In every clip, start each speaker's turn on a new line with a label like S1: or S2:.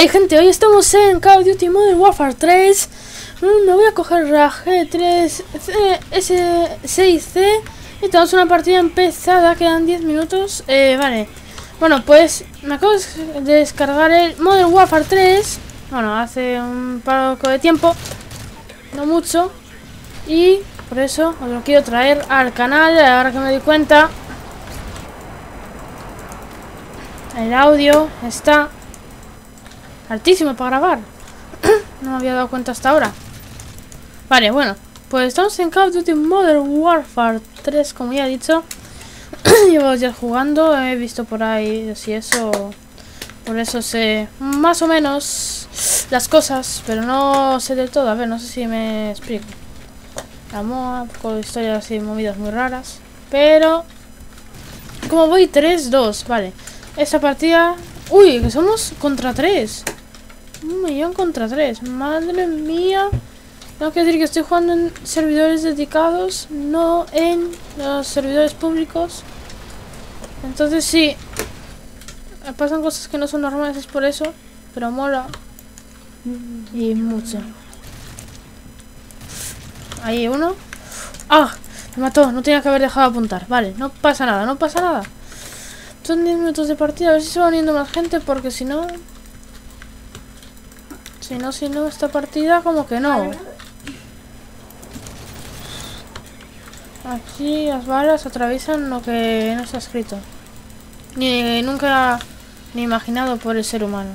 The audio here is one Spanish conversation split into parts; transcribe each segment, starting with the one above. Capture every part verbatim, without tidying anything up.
S1: Hey gente, hoy estamos en Call of Duty Modern Warfare tres. mm, Me voy a coger la G tres S seis C y tenemos una partida empezada, quedan diez minutos. eh, Vale, bueno pues me acabo de descargar el Modern Warfare tres. Bueno, hace un poco de tiempo, no mucho, y por eso os lo quiero traer al canal. Ahora que me doy cuenta, el audio está altísimo para grabar. No me había dado cuenta hasta ahora. Vale, bueno, pues estamos en Call of Duty Modern Warfare tres, como ya he dicho. Llevo días jugando, he visto por ahí así eso. Por eso sé más o menos las cosas, pero no sé del todo. A ver, no sé si me explico. La moda, con historias así, movidas muy raras. Pero como voy tres dos, vale. Esta partida... Uy, que somos contra tres. Un millón contra tres. Madre mía. Tengo que decir que estoy jugando en servidores dedicados, no en los servidores públicos. Entonces sí, pasan cosas que no son normales, es por eso. Pero mola. Y mucho. Ahí uno. ¡Ah! Me mató, no tenía que haber dejado de apuntar. Vale, no pasa nada, no pasa nada. Son diez minutos de partida, a ver si se va uniendo más gente, porque si no... Si no, si no, esta partida como que no. Aquí las balas atraviesan lo que no está escrito. Ni nunca ni imaginado por el ser humano.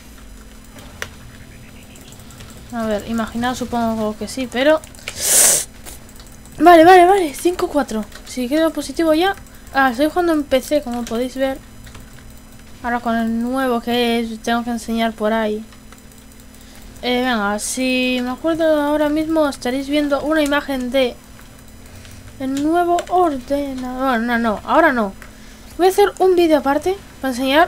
S1: A ver, imaginado supongo que sí, pero... Vale, vale, vale, cinco cuatro. Si quedo positivo ya... Ah, estoy jugando en P C, como podéis ver. Ahora con el nuevo que tengo que enseñar por ahí. Eh, venga, si me acuerdo ahora mismo estaréis viendo una imagen de el nuevo ordenador. No, no, ahora no. Voy a hacer un vídeo aparte para enseñar.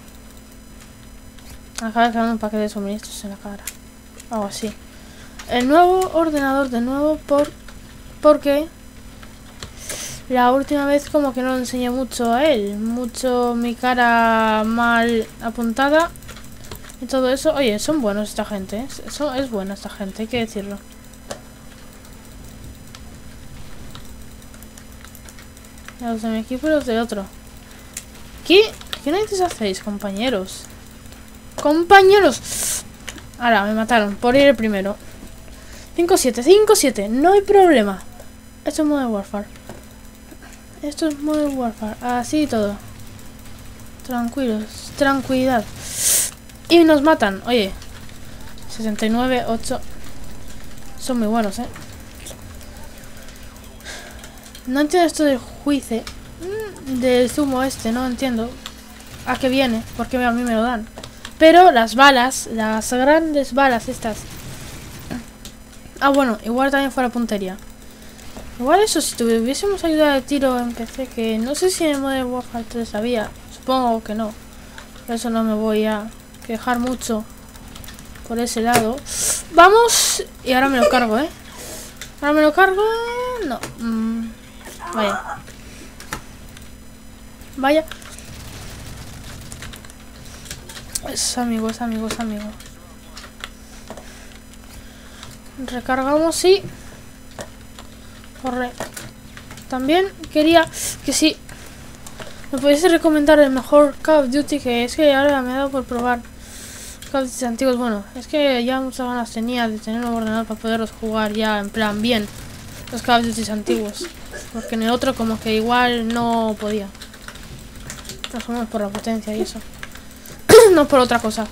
S1: Acaba de quedar un paquete de suministros en la cara. Algo así. El nuevo ordenador de nuevo por porque la última vez como que no lo enseñé mucho a él. Mucho mi cara mal apuntada. Y todo eso. Oye, son buenos esta gente, ¿eh? Eso es buena esta gente, hay que decirlo. Los de mi equipo y los de otro. ¿Qué? ¿Qué narices hacéis, compañeros? ¡Compañeros! Ahora, me mataron por ir el primero. cinco siete, cinco siete, no hay problema. Esto es Modern Warfare. Esto es Modern Warfare. Así y todo. Tranquilos, tranquilidad. Y nos matan, oye. sesenta y nueve, ocho. Son muy buenos, eh. No entiendo esto del juicio. Del zumo este, no entiendo a qué viene, porque a mí me lo dan. Pero las balas, las grandes balas estas. Ah, bueno, igual también fuera puntería. Igual eso, si tuviésemos ayuda de tiro en P C, que no sé si en el Modern Warfare tres había. Supongo que no. Por eso no me voy a quejar mucho por ese lado. Vamos. Y ahora me lo cargo, ¿eh? Ahora me lo cargo. No. Mm, vaya. Vaya. Es amigo, es amigo, es amigo. Recargamos y... Corre. También quería que si me pudiese recomendar el mejor Call of Duty, que es que ahora me ha dado por probar Call of Duty antiguos. Bueno, es que ya muchas ganas tenía de tener un ordenador para poderlos jugar ya en plan bien los Call of Duty antiguos, porque en el otro como que igual no podía. Más o menos por la potencia y eso. No por otra cosa.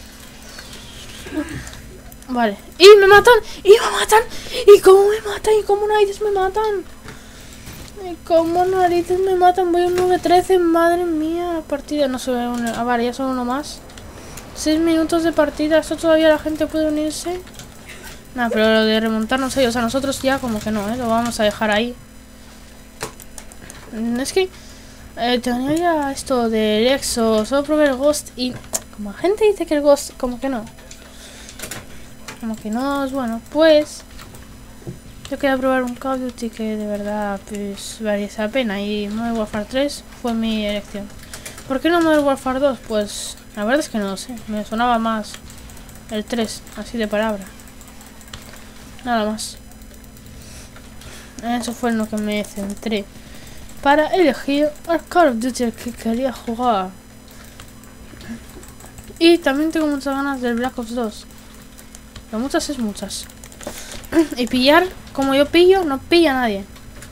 S1: Vale. ¡Y me matan! ¡Y me matan! ¡Y cómo me matan! ¡Y cómo narices me matan! ¡Y cómo narices me matan! Voy a un nueve trece. Madre mía, la partida no se ve una... Ah, vale, ya son uno más. seis minutos de partida. ¿Esto todavía la gente puede unirse? Nah, pero lo de remontarnos ellos a nosotros ya como que no, ¿eh? Lo vamos a dejar ahí. Es que... Eh, tenía esto del Exo. Solo probé el Ghost y... Como la gente dice que el Ghost como que no. Como que no es bueno, pues yo quería probar un Call of Duty que de verdad pues valiese la pena, y Modern Warfare tres fue mi elección. ¿Por qué no Modern Warfare dos? Pues La verdad es que no lo sé. Me sonaba más el tres, así de palabra. Nada más. Eso fue en lo que me centré para elegir el Call of Duty al que quería jugar. Y también tengo muchas ganas del Black Ops dos. Pero muchas es muchas. Y pillar, como yo pillo, no pilla nadie.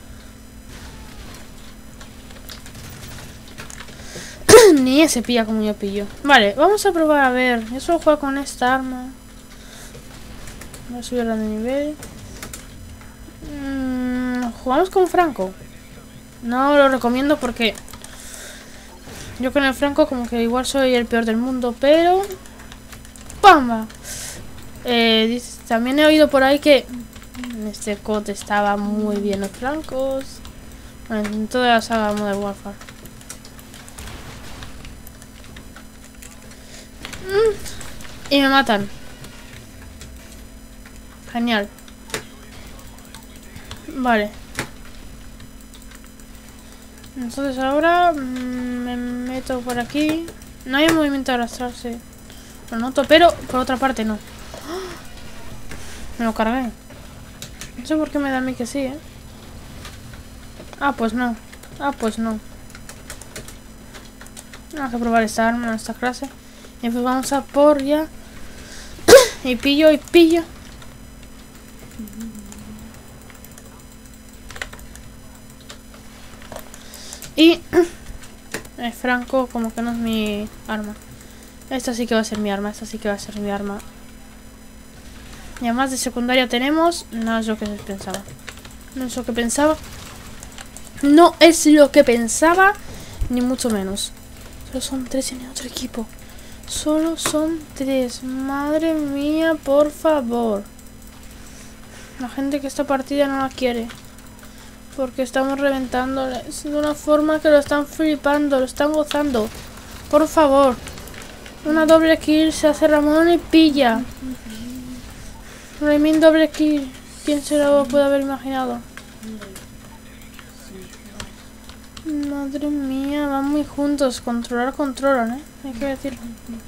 S1: Ni ese pilla como yo pillo. Vale, vamos a probar a ver. Yo solo juego con esta arma. Voy a subirla de nivel. Mm, Jugamos con Franco. No lo recomiendo porque yo con el Franco como que igual soy el peor del mundo, pero ¡pamba! Eh, también he oído por ahí que en este C O D estaba muy bien los francos. Bueno, en toda la saga Modern Warfare. Mm, y me matan. Genial. Vale. Entonces ahora mmm, me meto por aquí. No hay movimiento de arrastrarse. Lo noto, pero por otra parte no. Me lo cargué. No sé por qué me da a mí que sí, ¿eh? Ah, pues no. Ah, pues no. Vamos a probar esta arma, esta clase. Y pues vamos a por ya. Y pillo, y pillo. Y el Franco como que no es mi arma. Esta sí que va a ser mi arma, esta sí que va a ser mi arma. Y además de secundaria tenemos... No es lo que pensaba. No es lo que pensaba. No es lo que pensaba, ni mucho menos. Solo son tres en el otro equipo. Solo son tres. Madre mía, por favor. La gente que esta partida no la quiere. Porque estamos reventándoles de una forma que lo están flipando, lo están gozando. Por favor. Una doble kill, se hace Ramón y pilla. Raimin doble kill. ¿Quién se lo puede haber imaginado? Madre mía, van muy juntos. Controlar, controlan, ¿eh? Hay que decirlo.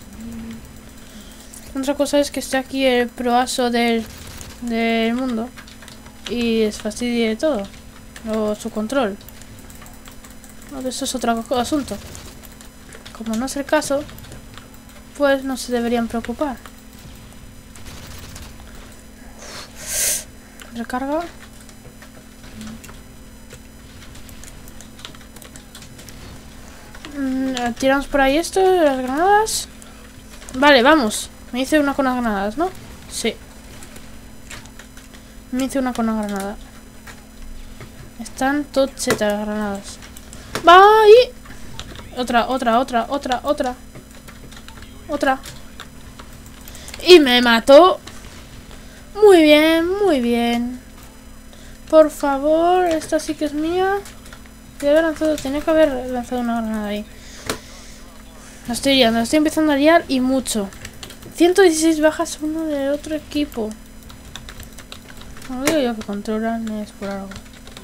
S1: Otra cosa es que esté aquí el proaso del, del mundo y es fastidie de todo. O su control. No, eso es otro asunto. Como no es el caso, pues no se deberían preocupar. Recarga. Mm, tiramos por ahí esto, las granadas. Vale, vamos. Me hice una con las granadas, ¿no? Sí. Me hice una con la granada. Están tochetas las granadas. ¡Bye! Otra, otra, otra, otra, otra. Otra. Y me mató. Muy bien, muy bien. Por favor, esta sí que es mía. Debe haber lanzado, tenía que haber lanzado una granada ahí. La estoy liando, la estoy empezando a liar y mucho. ciento dieciséis bajas uno del otro equipo. No digo yo que controlan, es por algo.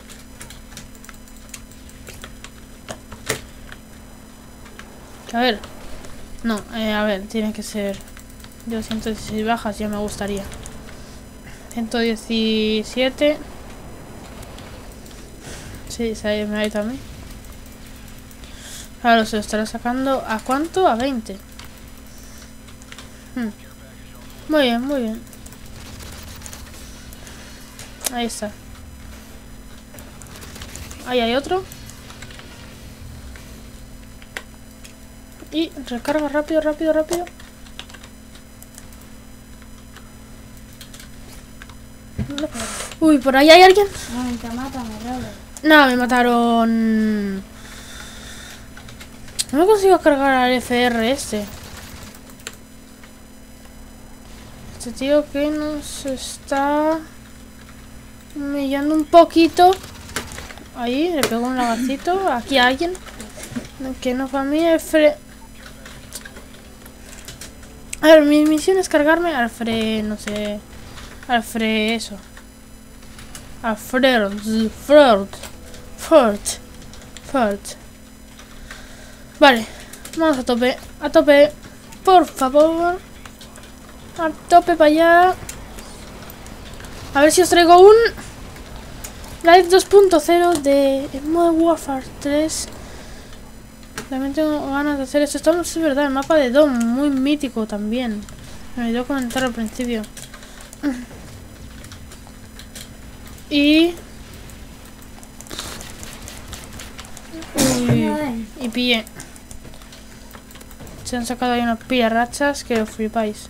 S1: A ver. No, eh, a ver, tiene que ser... Yo ciento dieciséis bajas, ya me gustaría. ciento diecisiete. Sí, se me ha ido a mí. Claro, se lo estará sacando. ¿A cuánto? A veinte. Hmm. Muy bien, muy bien. Ahí está. Ahí hay otro. Y recarga rápido, rápido, rápido. Uy, por ahí hay alguien.
S2: Ay, te mata, me robo.
S1: No, me mataron. No me consigo cargar al F R este. Este tío que nos está humillando un poquito. Ahí, le pego un lagacito. Aquí hay alguien. Que no fue a mí, Alfred. A ver, mi misión es cargarme a Alfred, no sé. Alfred, eso. Alfred, Fred, Fred, Fred. Vale, vamos a tope, a tope. por favor. A tope para allá. A ver si os traigo un Live dos punto cero de Modern Warfare tres. También tengo ganas de hacer esto. Estamos, es verdad, el mapa de Dom, muy mítico también. Me olvidó comentar al principio. Y... Uy, y pillé. Se han sacado ahí unas pillarrachas que os flipáis.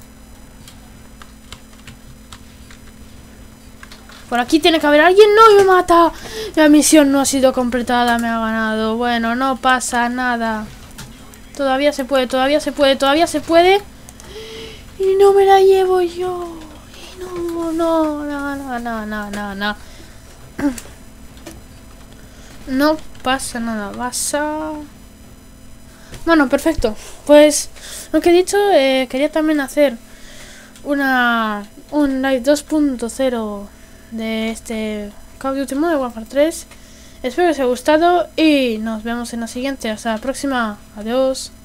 S1: Por aquí tiene que haber alguien. ¡No! ¡Y me mata! La misión no ha sido completada. Me ha ganado. Bueno, no pasa nada. Todavía se puede, todavía se puede, todavía se puede. Y no me la llevo yo. Y no, no, no, no, no, no, no, no. No pasa nada. Vas a... Bueno, perfecto. Pues, lo que he dicho, eh, quería también hacer una un live dos punto cero de este Call of Duty Modern Warfare tres. Espero que os haya gustado y nos vemos en la siguiente. Hasta la próxima. Adiós.